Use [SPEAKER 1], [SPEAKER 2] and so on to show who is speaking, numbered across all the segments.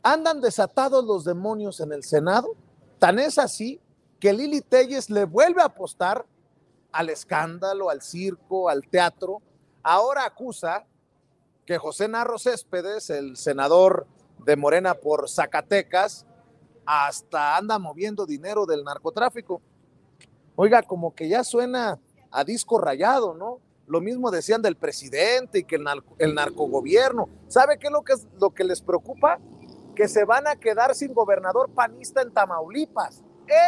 [SPEAKER 1] Andan desatados los demonios en el Senado. Tan es así que Lili Téllez le vuelve a apostar al escándalo, al circo, al teatro. Ahora acusa que José Narro Céspedes, el senador de Morena por Zacatecas, hasta anda moviendo dinero del narcotráfico. Oiga, como que ya suena a disco rayado, ¿no? Lo mismo decían del presidente y que el narcogobierno. ¿Sabe qué es lo que les preocupa? Que se van a quedar sin gobernador panista en Tamaulipas.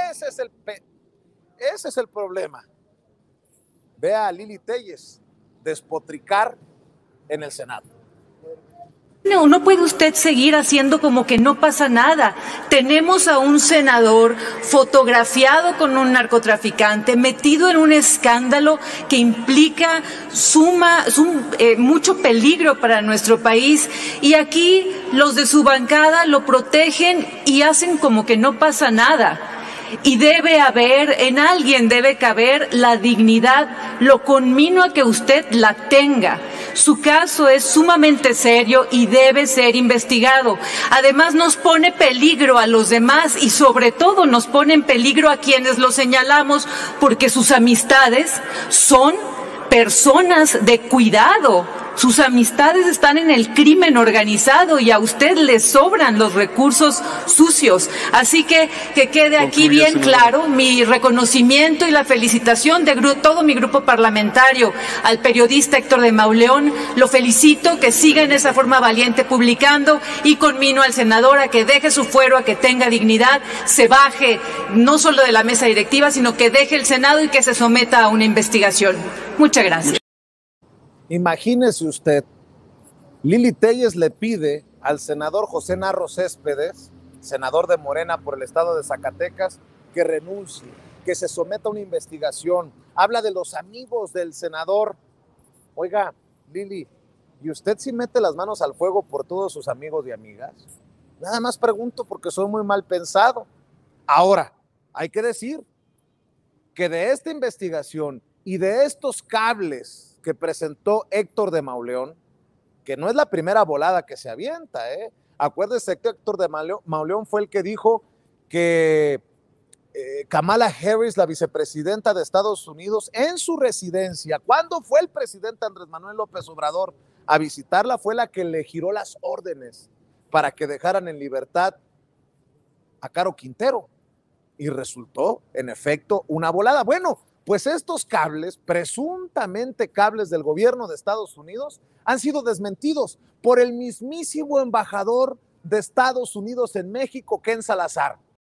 [SPEAKER 1] Ese es el problema. Vea a Lili Téllez despotricar en el Senado.
[SPEAKER 2] No puede usted seguir haciendo como que no pasa nada. Tenemos a un senador fotografiado con un narcotraficante, metido en un escándalo que implica mucho peligro para nuestro país, y aquí los de su bancada lo protegen y hacen como que no pasa nada. Y en alguien debe caber la dignidad. Lo conmino a que usted la tenga. Su caso es sumamente serio y debe ser investigado. Además, nos pone peligro a los demás y sobre todo nos pone en peligro a quienes lo señalamos, porque sus amistades son personas de cuidado. Sus amistades están en el crimen organizado y a usted le sobran los recursos sucios. Así que quede aquí bien claro mi reconocimiento y la felicitación de todo mi grupo parlamentario al periodista Héctor de Mauleón. Lo felicito, que siga en esa forma valiente publicando, y conmino al senador a que deje su fuero, a que tenga dignidad, se baje no solo de la mesa directiva, sino que deje el Senado y que se someta a una investigación. Muchas gracias.
[SPEAKER 1] Imagínese usted, Lili Téllez le pide al senador José Narro Céspedes, senador de Morena por el estado de Zacatecas, que renuncie, que se someta a una investigación. Habla de los amigos del senador. Oiga, Lili, ¿y usted sí mete las manos al fuego por todos sus amigos y amigas? Nada más pregunto porque soy muy mal pensado. Ahora, hay que decir que de esta investigación y de estos cables que presentó Héctor de Mauleón, que no es la primera volada que se avienta, Acuérdese que Héctor de Mauleón fue el que dijo que Kamala Harris, la vicepresidenta de Estados Unidos, en su residencia, cuando fue el presidente Andrés Manuel López Obrador a visitarla, fue la que le giró las órdenes para que dejaran en libertad a Caro Quintero. Y resultó, en efecto, una volada. Bueno, pues estos cables, presuntamente cables del gobierno de Estados Unidos, han sido desmentidos por el mismísimo embajador de Estados Unidos en México, Ken Salazar.